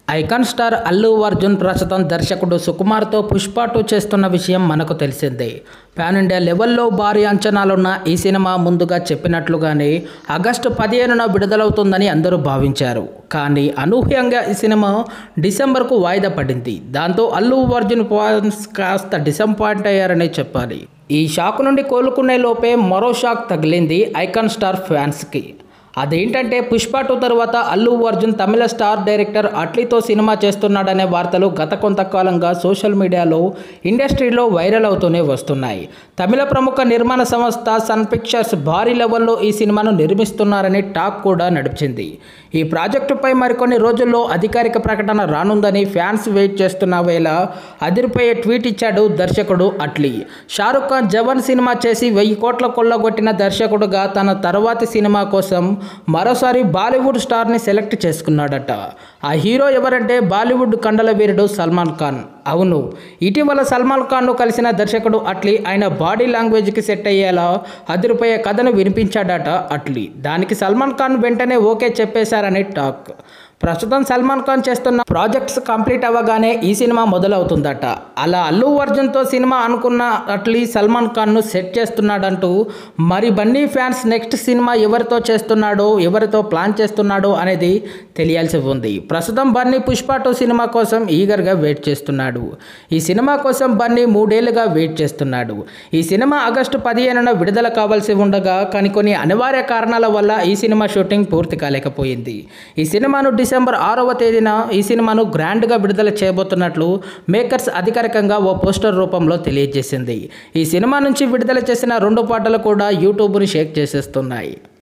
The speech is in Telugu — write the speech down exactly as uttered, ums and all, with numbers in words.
ఐకాన్ స్టార్ అల్లు అర్జున్ ప్రస్తుతం దర్శకుడు సుకుమార్తో పుష్ప టూ చేస్తున్న విషయం మనకు తెలిసిందే. పాన్ ఇండియా లెవెల్లో భారీ అంచనాలున్న ఈ సినిమా ముందుగా చెప్పినట్లుగానే ఆగస్టు పదిహేనున విడుదలవుతుందని అందరూ భావించారు. కానీ అనూహ్యంగా ఈ సినిమా డిసెంబర్కు వాయిదా పడింది. దాంతో అల్లు అర్జున్ ఫ్యాన్స్ కాస్త డిసప్పాయింట్ అయ్యారనే చెప్పాలి. ఈ షాక్ నుండి కోలుకునే లోపే మరో షాక్ తగిలింది ఐకాన్ స్టార్ ఫ్యాన్స్కి. అదేంటంటే పుష్ప టూ తర్వాత అల్లు అర్జున్ తమిళ స్టార్ డైరెక్టర్ అట్లీతో సినిమా చేస్తున్నాడనే వార్తలు గత కొంతకాలంగా సోషల్ మీడియాలో ఇండస్ట్రీలో వైరల్ అవుతూనే వస్తున్నాయి. తమిళ ప్రముఖ నిర్మాణ సంస్థ సన్ పిక్చర్స్ భారీ లెవెల్లో ఈ సినిమాను నిర్మిస్తున్నారని టాక్ కూడా నడిచింది. ఈ ప్రాజెక్టుపై మరికొన్ని రోజుల్లో అధికారిక ప్రకటన రానుందని ఫ్యాన్స్ వెయిట్ చేస్తున్న వేళ అదిరిపోయే ట్వీట్ ఇచ్చాడు దర్శకుడు అట్లీ. షారుఖ్ ఖాన్ జవాన్ సినిమా చేసి వెయ్యి కోట్ల కొల్లగొట్టిన దర్శకుడుగా తన తర్వాతి సినిమా కోసం మరోసారి బాలీవుడ్ స్టార్ని సెలెక్ట్ చేసుకున్నాడట. ఆ హీరో ఎవరంటే బాలీవుడ్ కండల వీరుడు సల్మాన్ ఖాన్. అవును, ఇటీవల సల్మాన్ ఖాన్ను కలిసిన దర్శకుడు అట్లీ ఆయన బాడీ లాంగ్వేజ్కి సెట్ అయ్యేలా అదిరిపోయే కథను వినిపించాడట అట్లీ. దానికి సల్మాన్ ఖాన్ వెంటనే ఓకే చెప్పేశారని టాక్. ప్రస్తుతం సల్మాన్ ఖాన్ చేస్తున్న ప్రాజెక్ట్స్ కంప్లీట్ అవ్వగానే ఈ సినిమా మొదలవుతుందట. అలా అల్లు అర్జున్తో సినిమా అనుకున్న అట్లీ సల్మాన్ ఖాన్ను సెట్ చేస్తున్నాడంటూ మరి బన్నీ ఫ్యాన్స్ నెక్స్ట్ సినిమా ఎవరితో చేస్తున్నాడో ఎవరితో ప్లాన్ చేస్తున్నాడో అనేది తెలియాల్సి ఉంది. ప్రస్తుతం బన్నీ పుష్ప టూ సినిమా కోసం ఈగర్గా వెయిట్ చేస్తున్నాడు. ఈ సినిమా కోసం బన్నీ మూడేళ్లుగా వెయిట్ చేస్తున్నాడు. ఈ సినిమా ఆగస్టు పదిహేనున విడుదల కావాల్సి ఉండగా కానీ కొన్ని అనివార్య కారణాల వల్ల ఈ సినిమా షూటింగ్ పూర్తి కాలేకపోయింది. ఈ సినిమాను డిసెంబర్ ఆరవ తేదీన ఈ సినిమాను గ్రాండ్గా విడుదల చేయబోతున్నట్లు మేకర్స్ అధికారికంగా ఓ పోస్టర్ రూపంలో తెలియజేసింది. ఈ సినిమా నుంచి విడుదల చేసిన రెండు పాటలు కూడా యూట్యూబ్ని షేక్ చేసేస్తున్నాయి.